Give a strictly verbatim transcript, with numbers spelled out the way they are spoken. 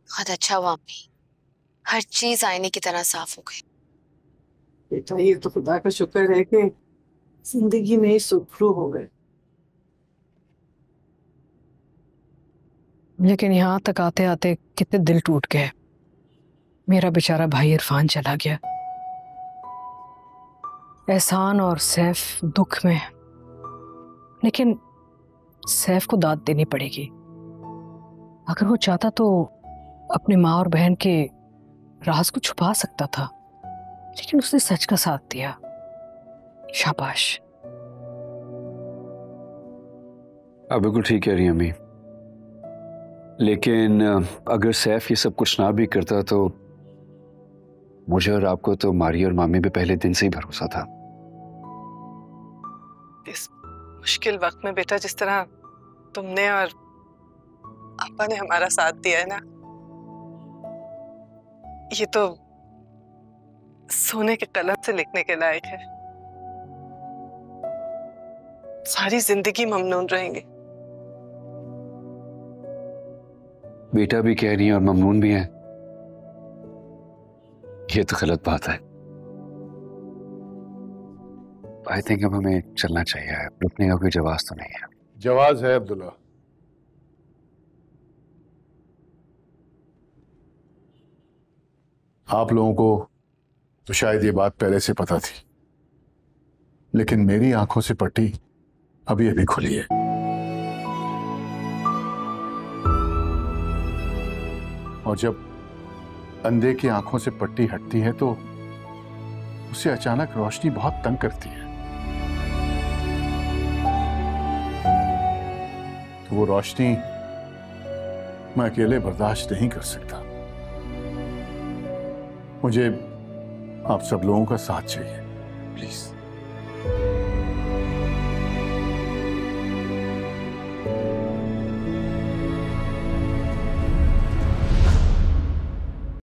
बहुत अच्छा हुआ अम्मी, हर चीज आईने की तरह साफ हो गई। बेटा ये तो खुदा का शुक्र है कि जिंदगी में ही सुखरू हो गए। लेकिन यहाँ तक आते आते कितने दिल टूट गए। मेरा बेचारा भाई इरफान चला गया, एहसान और सैफ दुख में, लेकिन सैफ को दाद देनी पड़ेगी। अगर वो चाहता तो अपनी माँ और बहन के राज को छुपा सकता था, लेकिन उसने सच का साथ दिया। शाबाश। आप बिल्कुल ठीक कह रही हैं अम्मी, लेकिन अगर सैफ ये सब कुछ ना भी करता तो मुझे और आपको तो मारी और मामी पे पहले दिन से ही भरोसा था। इस मुश्किल वक्त में बेटा जिस तरह तुमने और आपा ने हमारा साथ दिया है ना, ये तो सोने के कलम से लिखने के लायक है। सारी जिंदगी ममनून रहेंगे। बेटा भी कह रही है और ममनून भी है, ये तो गलत बात है। आई थिंक अब हमें चलना चाहिए, रुकने का कोई जवाब तो नहीं है। जवाब है अब्दुल्ला। आप लोगों को तो शायद ये बात पहले से पता थी, लेकिन मेरी आंखों से पट्टी अभी अभी खुली है। और जब अंधे की आंखों से पट्टी हटती है तो उसे अचानक रोशनी बहुत तंग करती है। तो वो रोशनी मैं अकेले बर्दाश्त नहीं कर सकता। मुझे आप सब लोगों का साथ चाहिए, प्लीज।